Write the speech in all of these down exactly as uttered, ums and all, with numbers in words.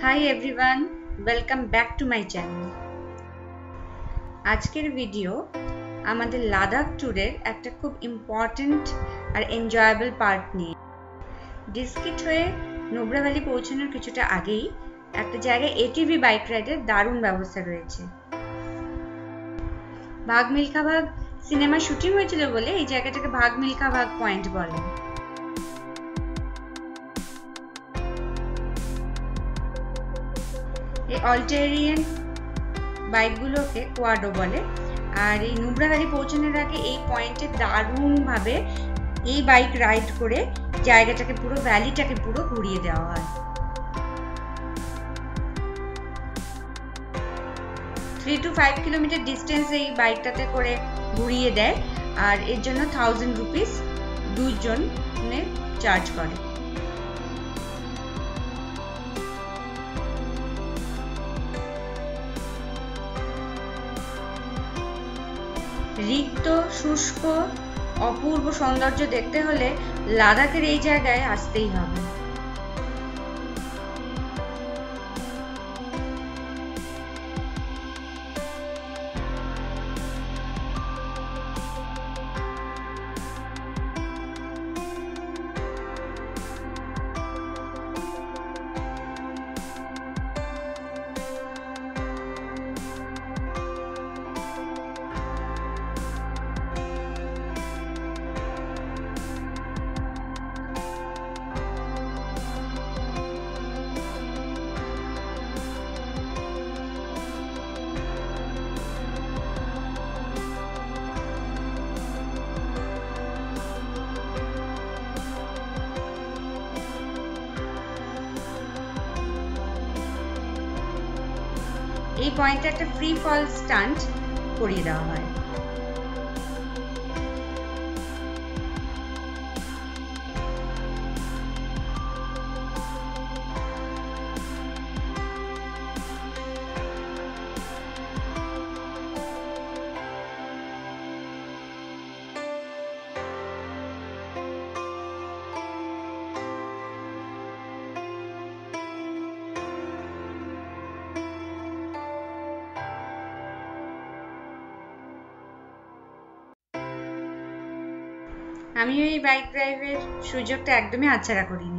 High everyone, welcome back to my channel. আজকের video আমাদের লাদাখ ট্যুরের একটা খুব ইম্পর্ট্যান্ট আর এনজয়েবল পার্ট নিয়ে। ডিস্কিট হয়ে নুব্রা ভ্যালি পৌঁছানোর কিছুটা আগেই একটা জায়গায় এটিভি বাইক রাইডের দারুণ ব্যবস্থা রয়েছে। ভাগ মিল্খা ভাগ সিনেমা শুটিং হয়েছিল বলে এই জায়গাটাকে ভাগ মিল্খা ভাগ পয়েন্ট বলে। এই অল্টেরিয়ান বাইকগুলোকে কোয়াডো বলে। আর এই নুব্রা ভ্যালি পৌঁছানোর আগে এই পয়েন্টে দারুণভাবে এই বাইক রাইড করে জায়গাটাকে পুরো ভ্যালিটাকে পুরো ঘুরিয়ে দেওয়া হয়। Three two five kilometre distance এই বাইকটাতে করে ঘুরিয়ে দেয়, আর এর জন্য থাউজেন্ড রুপিস দুজনের চার্জ করে। রিক্ত শুষ্ক অপূর্ব সৌন্দর্য দেখতে হলে লাদাখের এই জায়গায় আসতেই হবে। এই পয়েন্টে একটা ফ্রি ফল স্টান্ট করিয়ে দেওয়া হয়। আমিও এই বাইক ড্রাইভের সুযোগটা একদমই হাতছাড়া করিনি।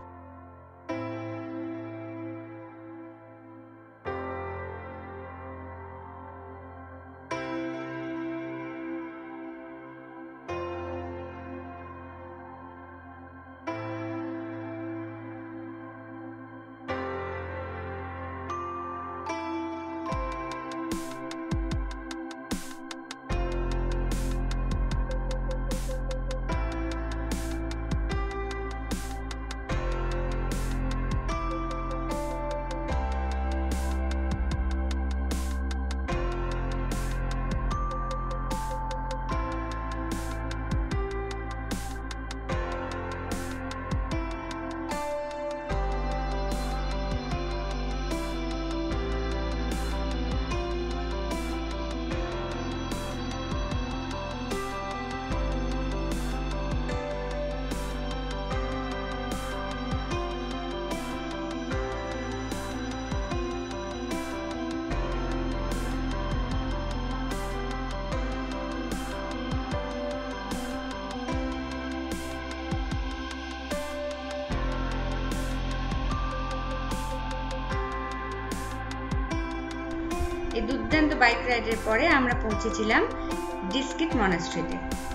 এই দুর্দান্ত বাইক রাইডের পরে আমরা পৌঁছেছিলাম ডিস্কিট মনাস্ট্রিতে।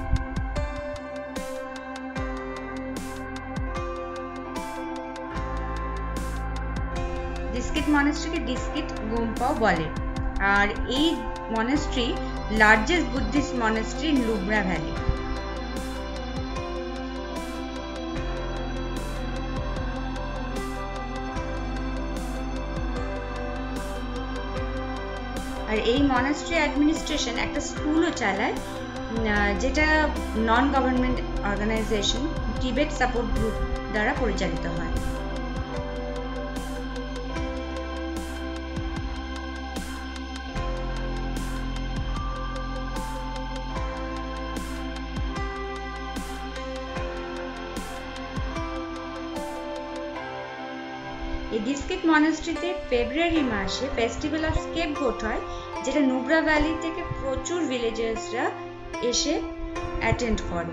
ডিস্কিট মনাস্ট্রিকে ডিস্কিট গোম্পাও বলে, আর এই monastery largest Buddhist monastery in Nubra valley. আর এই মনাস্ট্রি অ্যাডমিনিস্ট্রেশন একটা স্কুলও চালায়, যেটা non government organisation Tibet support group দ্বারা পরিচালিত হয়। এই ডিস্কিট মনাস্ট্রিতে ফেব্রুয়ারি মাসে ফেস্টিভ্যাল অফ স্কেপগোট হয়, যেটা নুব্রা ভ্যালি থেকে প্রচুর ভিলেজার্সরা এসে অ্যাটেন্ড করে।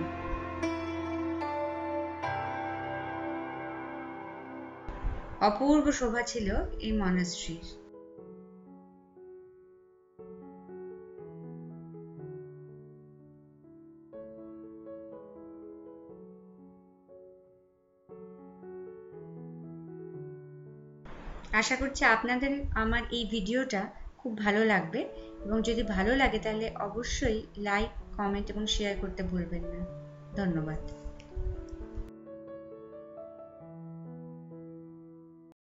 অপূর্ব শোভা ছিল এই মনাস্ট্রির। আশা করছি আপনাদের আমার এই ভিডিওটা খুব ভালো লাগবে, এবং যদি ভালো লাগে তাহলে অবশ্যই লাইক, কমেন্ট এবং শেয়ার করতে ভুলবেন না। ধন্যবাদ।